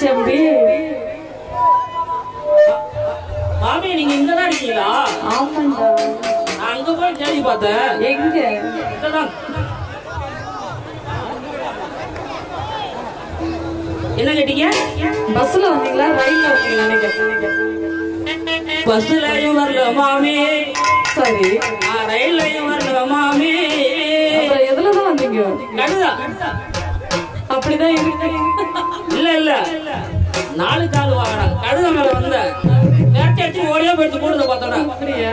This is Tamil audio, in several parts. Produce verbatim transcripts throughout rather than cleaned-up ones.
செம்பி. மாமி நீங்க இங்கதான் இருக்கீங்களா? ஆமாண்டா. நான் அங்க போய் தேடி பார்த்தேன். எங்க? இங்கதான். என்ன கேட்டீங்க? பஸ்ல வந்தீங்களா ரயில்ல வந்தீங்களா? நினைக்கிறேன். பஸ்லயும் வரல மாமி. சரி. ரயில்லையும் வரல மாமி. அப்புறம் எதுலதான் வந்தீங்க? கடுதா. அப்படிதான் இருக்கு. இல்ல இல்ல நாலு கால் வாங்கினாங்க. கடுத மேல வந்த வேட்டையாட்டி ஓடியா போயிட்டு கூடுத பார்த்தோட. அப்படியா?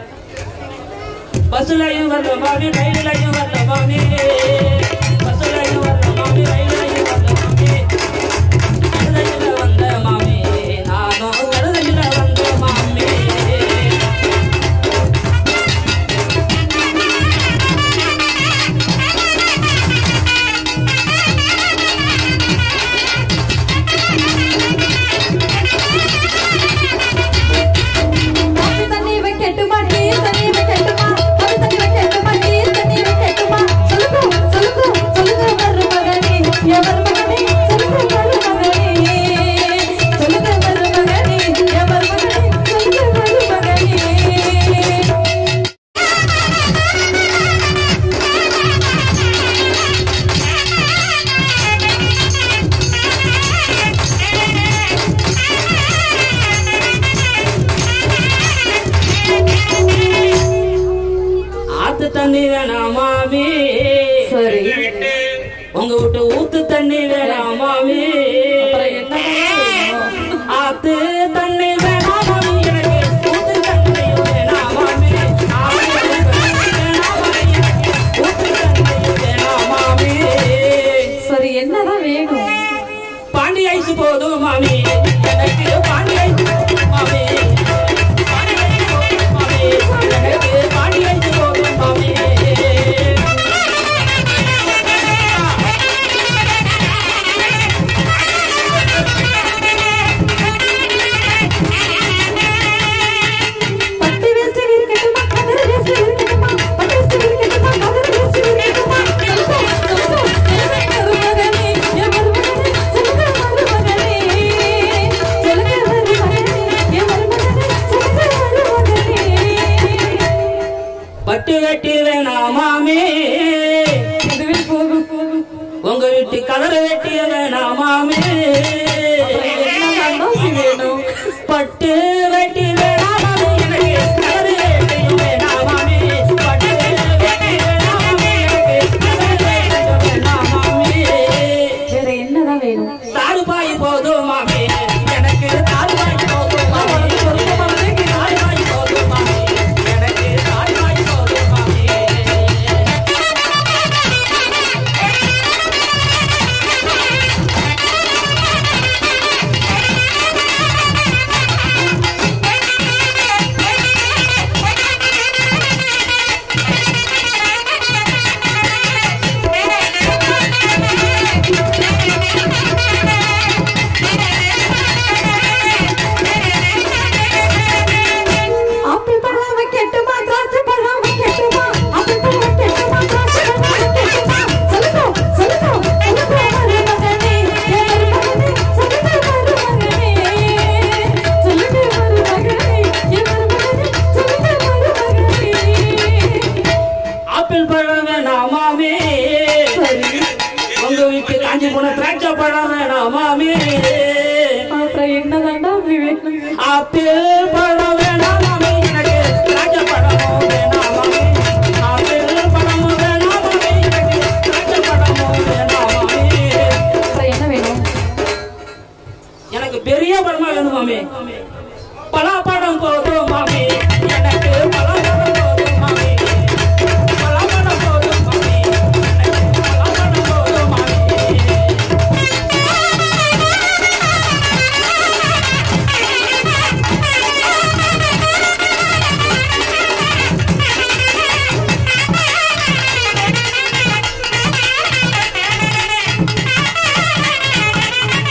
பஸ்லயும் வரல மாமி, ரயில்லையும் வரல மாமி. பஸ்லயும் வரல மாமி, ரயில்லையும் வரல மாமி. கடுதையில வந்த மாமி, நானும் கடுதையில வந்த மாமி. தண்ணி வேணாம் மாமி. சரி. உங்க வீட்டு ஊத்து தண்ணி வேணாம் மாமி. ஆத்து தண்ணி வேணாம் மாமி. எனக்கு ஊத்து தண்ணி வேணாம் மாமி. ஊத்து தண்ணி வேணாம் மாமி. சரி என்னதான் வேணும்? பாண்டி ஐஸ் போதும் மாமி. எனக்கு பாண்டி ஐஸ் போதும் மாமி. பாண்டி ஐஸ் போதும் மாமி. எனக்கு பாண்டி ஐஸ் போதும் மாமி. பட்டு வெட்டி வேணாம் மாமி. இதுவே போதும். உங்க வீட்டு கலர் வெட்டிய வேணாம் மாமி. வேணும். பட்டு வெட்டி வேணாம் மாமி. எனக்கு கலர் வெட்டியும் வேணாம் மாமி. பட்டு வெட்டி வேணாம் மாமி. எனக்கு கலர் வெட்டியும் வேணாம் மாமி. வேற என்னதான் வேணும்? தாறுபாய் போதும் மாமி. எனக்கு தாறுபாய் போதும் மாமி. தாறுபாய் போதும் மாமி. எனக்கு தாறுபாய் போதும் மாமி. ஆப்பிள் பழம் வேணாம் மாமி. உங்க வீட்டு காஞ்சி போன திராட்சை பழம் வேணாம் மாமி. அப்புறம் என்னதாண்டா வேணும்? ஆப்பிள் பழம் வேணாம் மாமி. எனக்கு திராட்சை பழமும் வேணாம் மாமி. ஆப்பிள் பழமும் வேணாம் மாமி. எனக்கு திராட்சை பழமும் வேணாம் மாமி. அப்புறம் என்ன வேணும்? எனக்கு பெரிய பழமா வேணும் மாமி. பலாப்பழம் போதும் மாமி. எனக்கு பலாப்பழம் போதும் மாமி. பலாப்பழம் போதும் மாமி. எனக்கு பலாப்பழம் போதும் மாமி.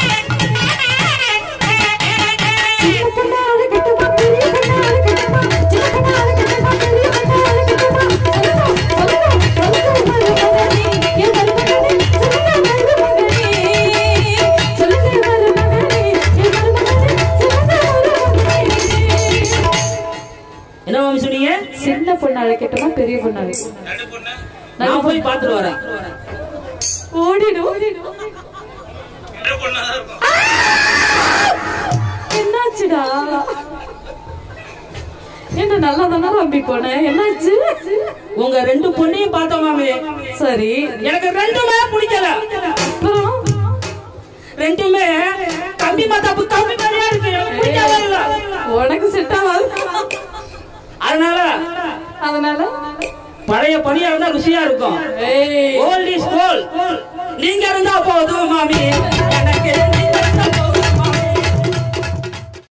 சின்ன பொண்ணாடு கட்டுமா, பெரிய பொண்ணாடு கட்டுமா, அழைக்கட்டுமா பெரிய பொண்ணு நான் போய் பார்த்துட்டு வரேன். ஓடிடும். என்னாச்சுடா? என்ன நல்லா தானே நம்பி போனேன், என்னாச்சு? உங்க ரெண்டு பொண்ணையும் பார்த்தோம் மாமி. சரி, எனக்கு ரெண்டுமே பிடிக்கல. அப்புறம் ரெண்டுமே கம்பி மாத்தாப்பு கம்பி மாதிரியா இருக்கு. பிடிக்கவே இல்ல. உனக்கு செட் ஆகாது. அதனால அதனால பழைய பணியா இருந்தா ருசியா இருக்கும். Old is gold. நீங்க இருந்தா போதும் மாமி.